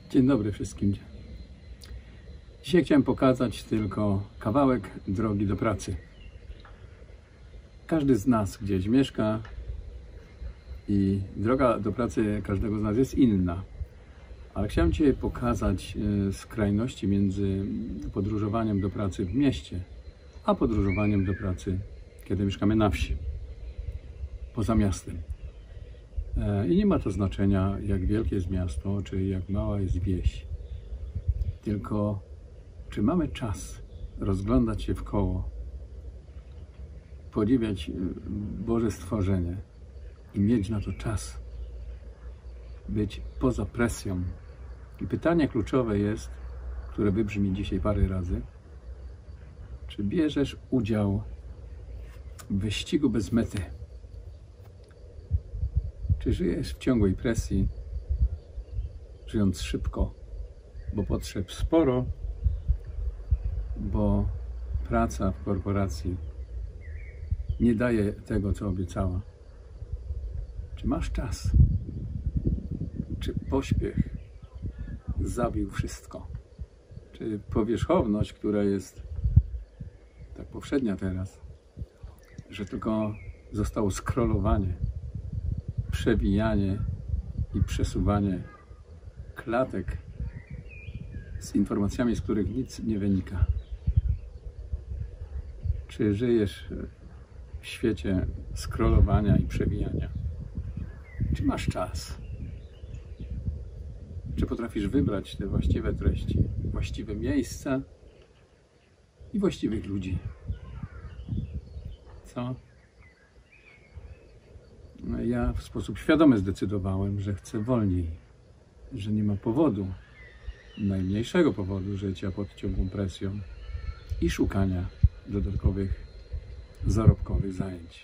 Dzień dobry wszystkim. Dzisiaj chciałem pokazać tylko kawałek drogi do pracy. Każdy z nas gdzieś mieszka i droga do pracy każdego z nas jest inna. Ale chciałem Ci pokazać skrajności między podróżowaniem do pracy w mieście, a podróżowaniem do pracy, kiedy mieszkamy na wsi, poza miastem. I nie ma to znaczenia, jak wielkie jest miasto, czy jak mała jest wieś. Tylko czy mamy czas rozglądać się wkoło, podziwiać Boże stworzenie i mieć na to czas, być poza presją. I pytanie kluczowe jest, które wybrzmi dzisiaj parę razy: czy bierzesz udział w wyścigu bez mety? Czy żyjesz w ciągłej presji, żyjąc szybko, bo potrzeb sporo, bo praca w korporacji nie daje tego, co obiecała? Czy masz czas? Czy pośpiech zabił wszystko? Czy powierzchowność, która jest tak powszednia teraz, że tylko zostało scrollowanie, przewijanie i przesuwanie klatek z informacjami, z których nic nie wynika? Czy żyjesz w świecie scrollowania i przewijania? Czy masz czas? Czy potrafisz wybrać te właściwe treści, właściwe miejsca i właściwych ludzi? Co? Ja w sposób świadomy zdecydowałem, że chcę wolniej, że nie ma powodu, najmniejszego powodu życia pod ciągłą presją i szukania dodatkowych zarobkowych zajęć.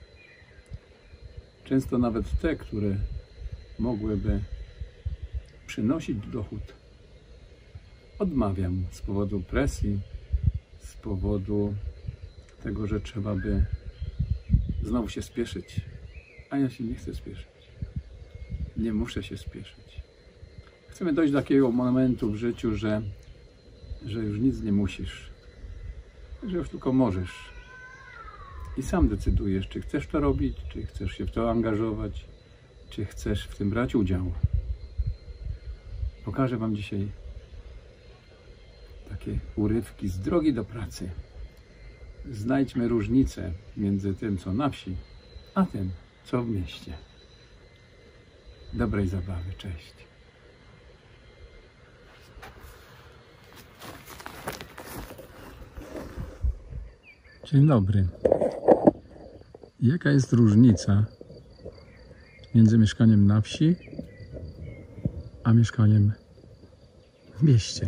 Często nawet te, które mogłyby przynosić dochód, odmawiam z powodu presji, z powodu tego, że trzeba by znowu się spieszyć. A ja się nie chcę spieszyć. Nie muszę się spieszyć. Chcemy dojść do takiego momentu w życiu, że już nic nie musisz. Że już tylko możesz. I sam decydujesz, czy chcesz to robić, czy chcesz się w to angażować, czy chcesz w tym brać udział. Pokażę Wam dzisiaj takie urywki z drogi do pracy. Znajdźmy różnicę między tym, co na wsi, a tym, co w mieście. Dobrej zabawy. Cześć. Dzień dobry. Jaka jest różnica między mieszkaniem na wsi a mieszkaniem w mieście?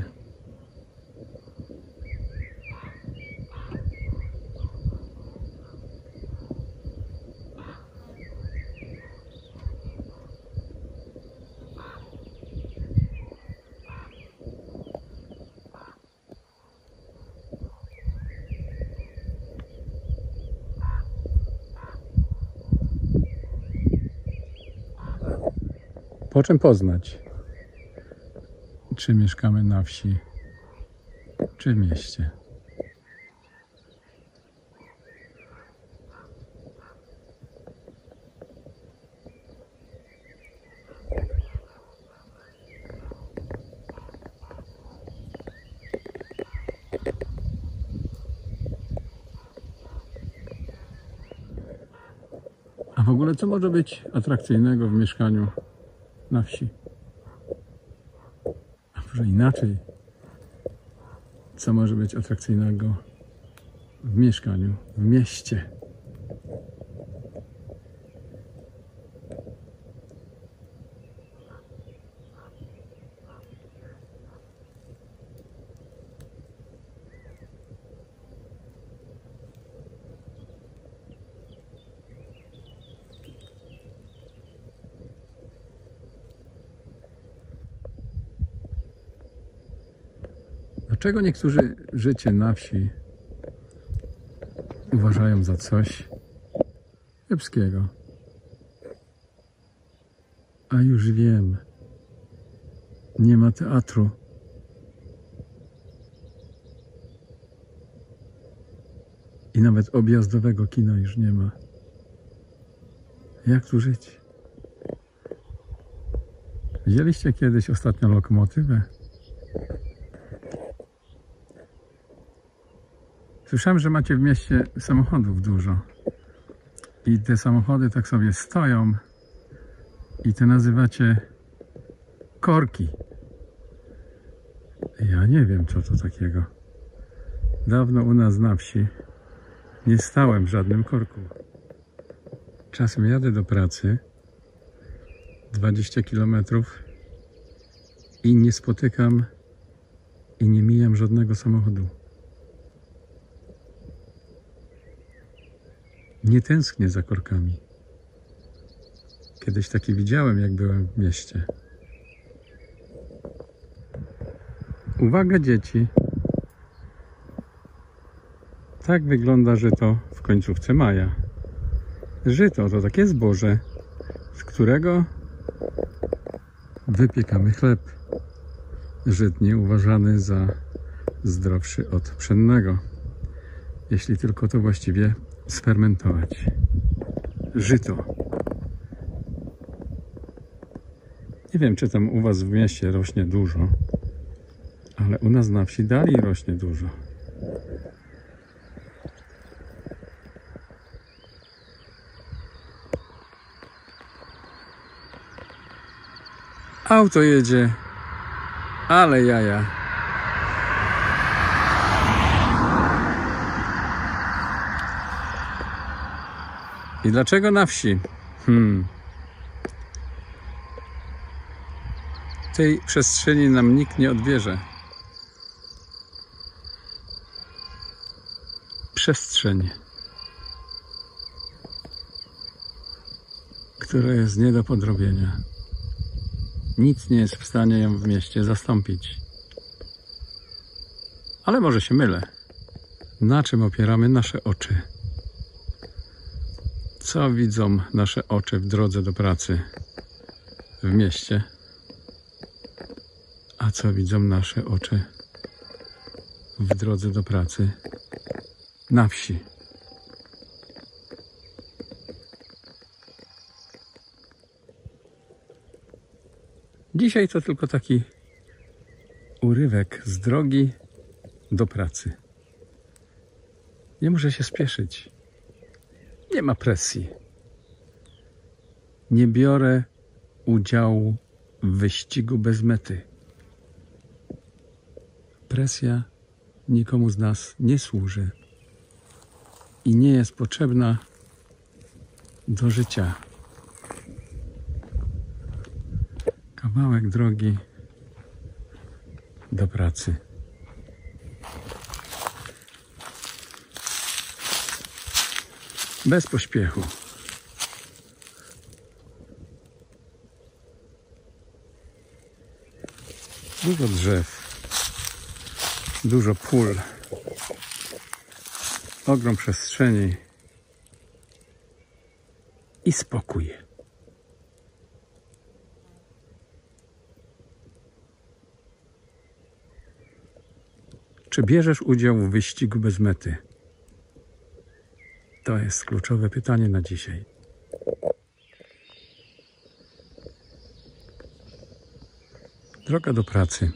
Po czym poznać, czy mieszkamy na wsi, czy w mieście? A w ogóle co może być atrakcyjnego w mieszkaniu na wsi? A może inaczej, co może być atrakcyjnego w mieszkaniu w mieście? Dlaczego niektórzy życie na wsi uważają za coś kiepskiego? A już wiem. Nie ma teatru. I nawet objazdowego kina już nie ma. Jak tu żyć? Widzieliście kiedyś ostatnio lokomotywę? Słyszałem, że macie w mieście samochodów dużo. I te samochody tak sobie stoją i te nazywacie korki. Ja nie wiem, co to takiego. Dawno u nas na wsi nie stałem w żadnym korku. Czasem jadę do pracy 20 km i nie spotykam i nie mijam żadnego samochodu. Nie tęsknię za korkami. Kiedyś taki widziałem, jak byłem w mieście. Uwaga, dzieci! Tak wygląda żyto w końcówce maja. Żyto to takie zboże, z którego wypiekamy chleb. Żytni uważany za zdrowszy od pszennego, jeśli tylko to właściwie sfermentować. Żyto. Nie wiem, czy tam u was w mieście rośnie dużo, ale u nas na wsi dalej rośnie dużo. Auto jedzie, ale jaja. I dlaczego na wsi? Tej przestrzeni nam nikt nie odbierze. Przestrzeń, która jest nie do podrobienia. Nic nie jest w stanie ją w mieście zastąpić. Ale może się mylę. Na czym opieramy nasze oczy? Co widzą nasze oczy w drodze do pracy w mieście? A co widzą nasze oczy w drodze do pracy na wsi? Dzisiaj to tylko taki urywek z drogi do pracy. Nie muszę się spieszyć. Nie ma presji. Nie biorę udziału w wyścigu bez mety. Presja nikomu z nas nie służy i nie jest potrzebna do życia. Kawałek drogi do pracy. Bez pośpiechu. Dużo drzew, dużo pól, ogrom przestrzeni i spokój. Czy bierzesz udział w wyścigu bez mety? To jest kluczowe pytanie na dzisiaj. Droga do pracy.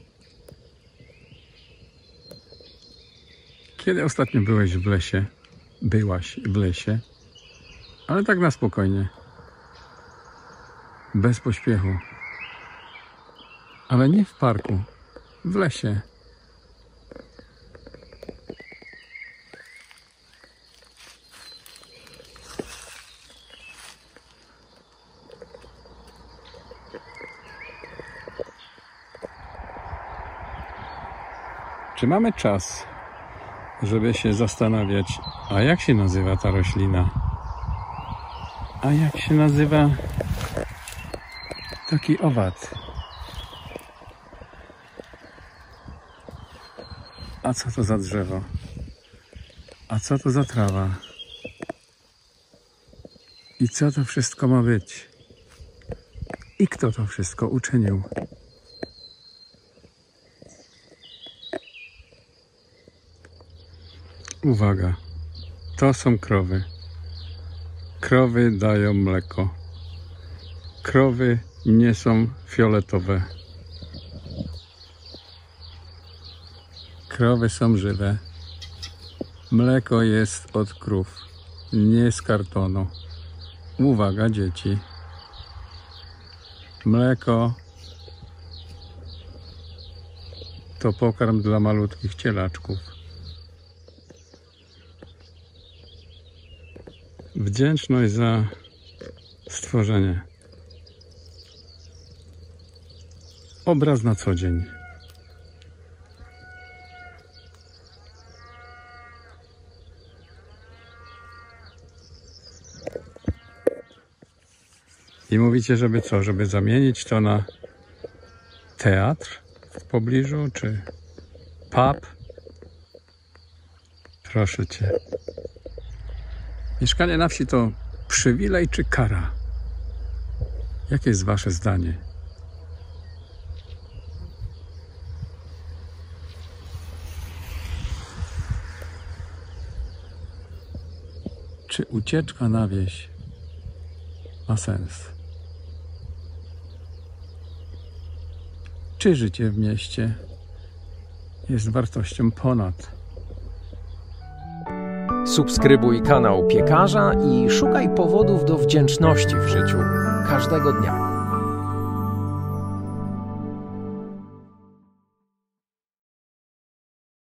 Kiedy ostatnio byłeś w lesie? Byłaś w lesie? Ale tak na spokojnie. Bez pośpiechu. Ale nie w parku. W lesie. Czy mamy czas, żeby się zastanawiać, a jak się nazywa ta roślina? A jak się nazywa taki owad? A co to za drzewo? A co to za trawa? I co to wszystko ma być? I kto to wszystko uczynił? Uwaga, to są krowy. Krowy dają mleko. Krowy nie są fioletowe. Krowy są żywe. Mleko jest od krów, nie z kartonu. Uwaga, dzieci. Mleko to pokarm dla malutkich cielaczków. Wdzięczność za stworzenie. Obraz na co dzień. I mówicie, żeby co? Żeby zamienić to na teatr w pobliżu, czy pub? Proszę cię. Mieszkanie na wsi to przywilej czy kara? Jakie jest wasze zdanie? Czy ucieczka na wieś ma sens? Czy życie w mieście jest wartością ponad? Subskrybuj kanał Piekarza i szukaj powodów do wdzięczności w życiu każdego dnia.